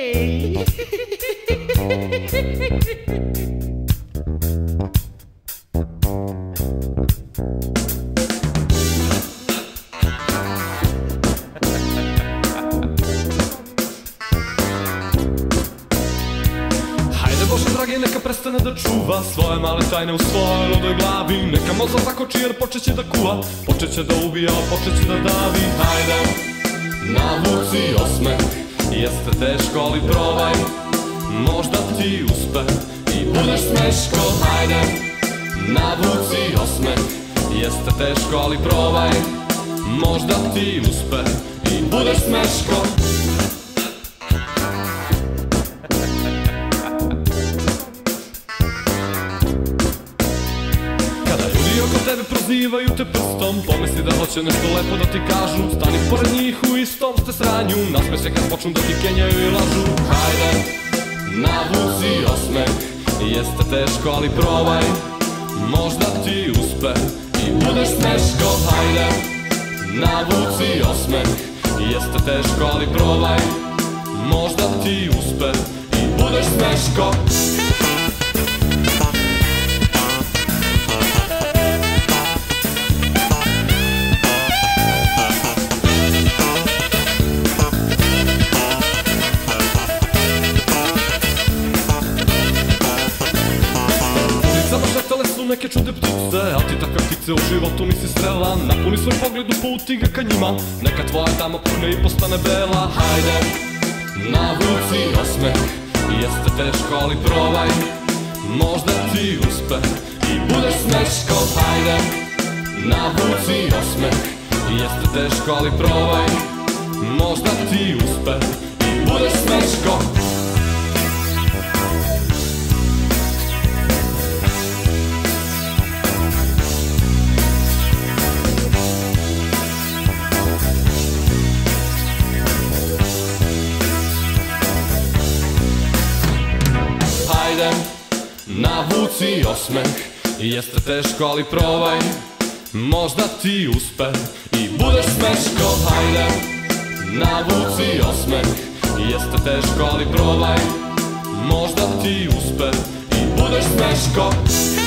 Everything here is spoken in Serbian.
Bože dragi, neka prestane da čuva svoje male tajne u svojoj ludoj glavi. Neka mozak zakoči jer počeće da kuva, počeće da ubija, počeće da davi. Hajde, navuci osmeh, jeste teško ali probaj, možda ti uspe i budeš smeško. Hajde, navuci osmeh, jeste teško ali probaj, možda ti uspe i budeš smeško. Oko tebe prozivaju te prstom, pomisli da hoće nešto lepo da ti kažu. Stani pored njih u istom ste sranju, nasmej se kad počnu da ti kenjaju i lažu. Hajde, navuci osmeh, jeste teško ali probaj, možda ti uspe i budeš smeško. Hajde, navuci osmeh, jeste teško ali probaj, možda ti uspe i budeš smeško. Završetale su neke čude ptice, a ti takve ptice u životu nisi srela. Napuni svoj pogled, uputi ga ka njima, neka tvoja dama pukne i postane bela. Hajde, navuci osmeh, jeste teško ali probaj, možda ti uspe i budeš smeško. Hajde, navuci osmeh, jeste teško ali probaj, možda ti uspe i budeš smeško. Hajde, navuci osmeh, jeste teško ali probaj, možda ti uspe i budeš smeško. Hajde, navuci osmeh, jeste teško ali probaj, možda ti uspe i budeš smeško.